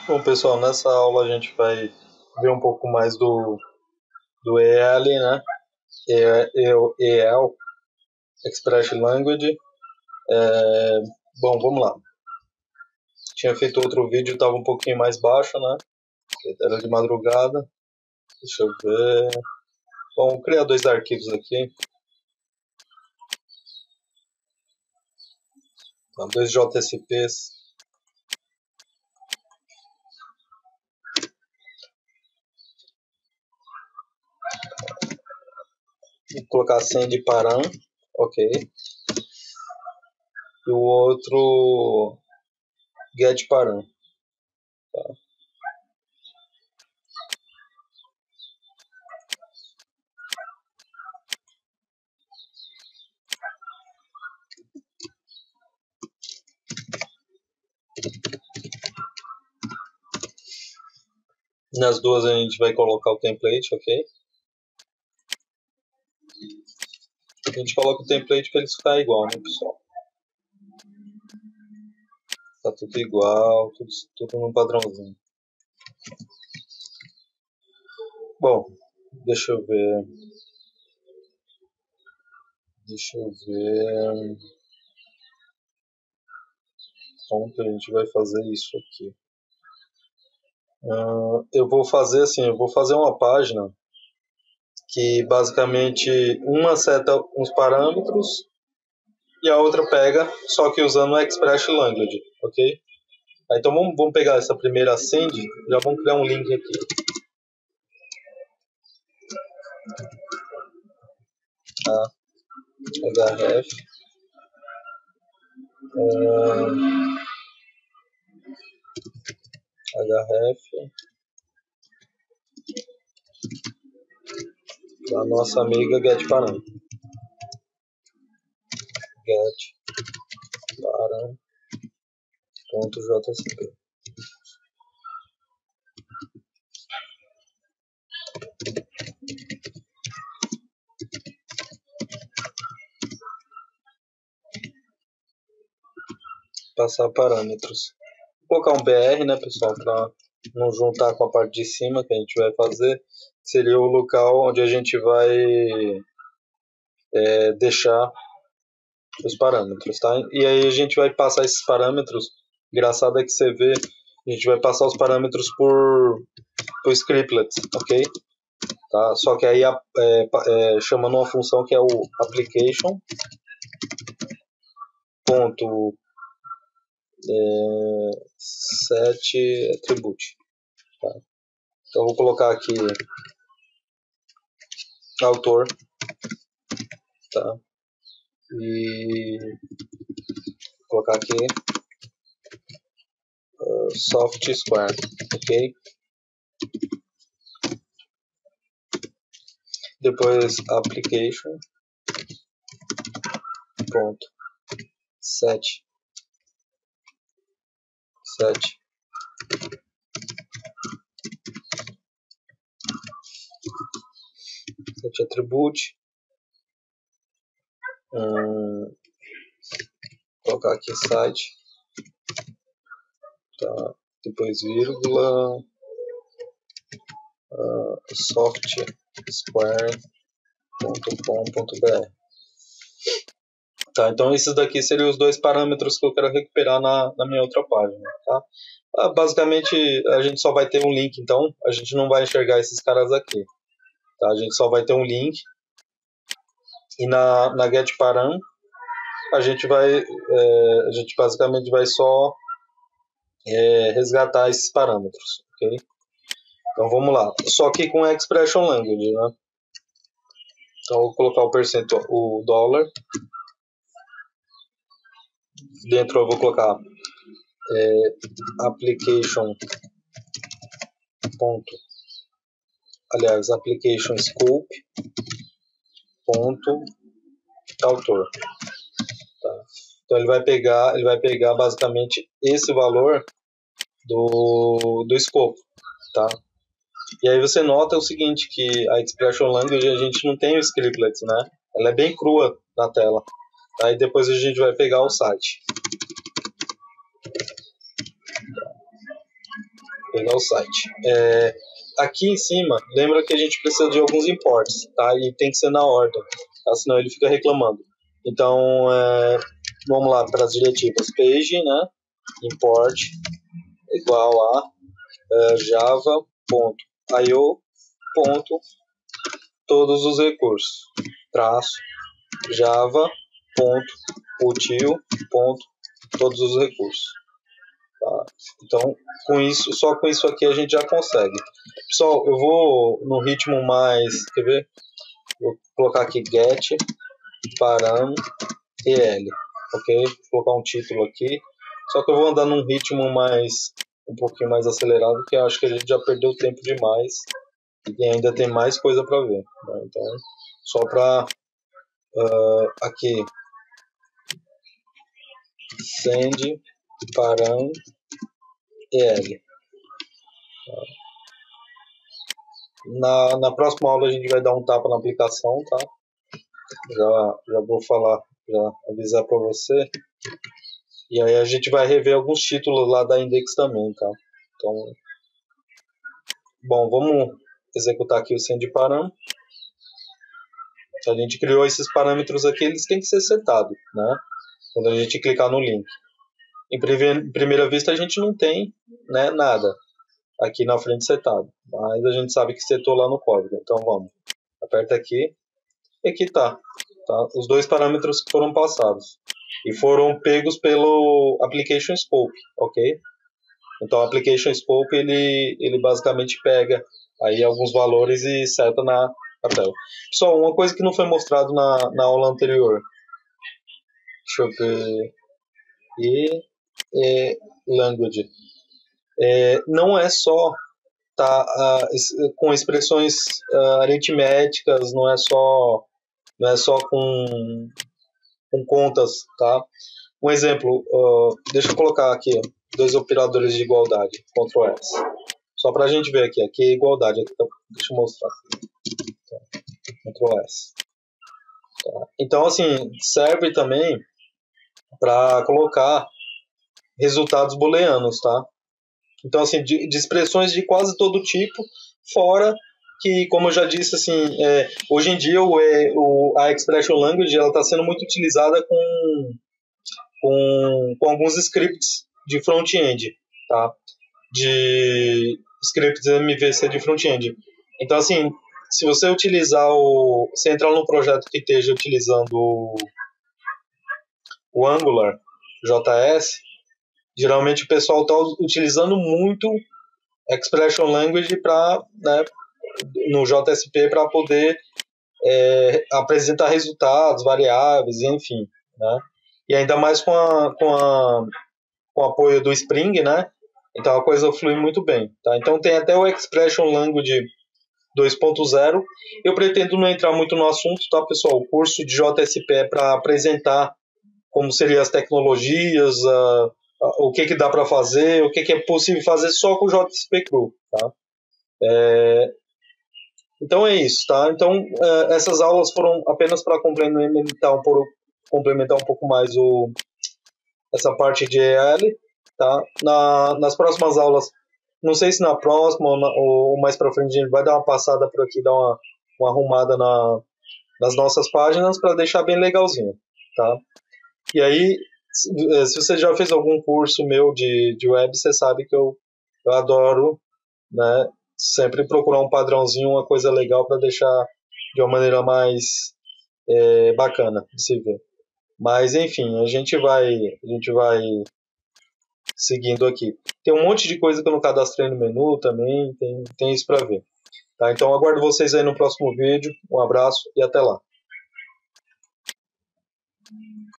Bom, pessoal, nessa aula a gente vai ver um pouco mais do EL, né? EL, Expression Language. Bom, vamos lá. Tinha feito outro vídeo, estava um pouquinho mais baixo, né? Era de madrugada. Deixa eu ver. Bom, vou criar dois arquivos aqui. Tá, dois JSPs. Vou colocar send param, ok. E o outro get param. Tá. Nas duas a gente vai colocar o template, ok? A gente coloca o template para eles ficarem igual, né, pessoal? Tá tudo igual, tudo no padrãozinho. Bom, deixa eu ver. Como que a gente vai fazer isso aqui? Eu vou fazer assim, eu vou fazer uma página que basicamente uma seta uns parâmetros e a outra pega, só que usando o Express Language, ok? Então vamos pegar essa primeira send, já vamos criar um link aqui. href href da nossa amiga getParam. getParam.jsp. Passar parâmetros. Vou colocar um BR, né, pessoal, para não juntar com a parte de cima que a gente vai fazer. Seria o local onde a gente vai deixar os parâmetros, tá? E aí a gente vai passar esses parâmetros. Engraçado é que você vê, a gente vai passar os parâmetros por scriptlets, ok? Tá? Só que aí chamando uma função que é o application ponto set attribute. Tá? Então eu vou colocar aqui autor, tá? E vou colocar aqui soft square, ok? Depois application ponto set attribute, colocar aqui site, tá? Depois vírgula, softsquare.com.br. Tá, então esses daqui seriam os dois parâmetros que eu quero recuperar na minha outra página, tá? Basicamente a gente só vai ter um link, então a gente não vai enxergar esses caras aqui, tá? A gente só vai ter um link e na getParam a gente basicamente vai só resgatar esses parâmetros, ok? Então vamos lá, só que com Expression Language, né? Então eu vou colocar o dólar, dentro eu vou colocar application scope ponto autor, tá? Então ele vai pegar basicamente esse valor do escopo, tá? E aí você nota o seguinte, que a Expression Language a gente não tem o scriptlets, né? Ela é bem crua na tela. Aí depois a gente vai pegar o site. pegar o site. Aqui em cima, lembra que a gente precisa de alguns imports, tá? E tem que ser na ordem, tá? Senão ele fica reclamando. Então, vamos lá para as diretivas. Page, né? Import igual a java.io. Todos os recursos. Traço java.util. Todos os recursos. Tá? Então, só com isso aqui a gente já consegue. Pessoal, eu vou no ritmo mais, quer ver? Vou colocar aqui get param el, ok? Vou colocar um título aqui. Só que eu vou andar num ritmo um pouquinho mais acelerado, porque eu acho que a gente já perdeu tempo demais e ainda tem mais coisa para ver. Né? Então, só para aqui send param el. Na próxima aula a gente vai dar um tapa na aplicação, tá? Já vou falar, já avisar para você. E aí a gente vai rever alguns títulos lá da Index também, tá? Então, bom, vamos executar aqui o send param. A gente criou esses parâmetros aqui, eles têm que ser setados, né? Quando a gente clicar no link. Em primeira vista a gente não tem, né, nada aqui na frente setado, mas a gente sabe que setou lá no código. Então vamos, aperta aqui e aqui tá? Os dois parâmetros que foram passados e foram pegos pelo application scope, ok? Então o application scope ele basicamente pega aí alguns valores e seta na tela. Só uma coisa que não foi mostrado na aula anterior. Deixa eu ver. Language. Não é só com expressões aritméticas, não é só com contas, tá? Um exemplo, deixa eu colocar aqui dois operadores de igualdade, Ctrl S, só para a gente ver aqui é igualdade, aqui deixa eu mostrar, Ctrl S. Tá? Então, assim, serve também para colocar resultados booleanos, tá? Então, assim, de expressões de quase todo tipo, fora que, como eu já disse, assim, hoje em dia a Expression Language está sendo muito utilizada com alguns scripts de front-end, tá? De scripts MVC de front-end. Então, assim, se você você entrar num projeto que esteja utilizando o Angular JS, geralmente o pessoal está utilizando muito Expression Language no JSP para poder apresentar resultados, variáveis, enfim, né? E ainda mais com o apoio do Spring, né? Então a coisa flui muito bem, tá? Então tem até o Expression Language 2.0. Eu pretendo não entrar muito no assunto, tá, pessoal? O curso de JSP é para apresentar como seriam as tecnologias, o que dá para fazer, o que é possível fazer só com o JSP Cru, tá? Então é isso, tá? Então essas aulas foram apenas para complementar um pouco mais essa parte de EL, tá? Nas próximas aulas, não sei se na próxima ou mais para frente a gente vai dar uma passada por aqui, dar uma arrumada nas nossas páginas para deixar bem legalzinho, tá? E aí, se você já fez algum curso meu de web, você sabe que eu adoro, né, sempre procurar um padrãozinho, uma coisa legal para deixar de uma maneira mais bacana de se ver. Mas enfim, a gente vai seguindo aqui. Tem um monte de coisa que eu não cadastrei no menu também, tem isso para ver. Tá? Então aguardo vocês aí no próximo vídeo. Um abraço e até lá.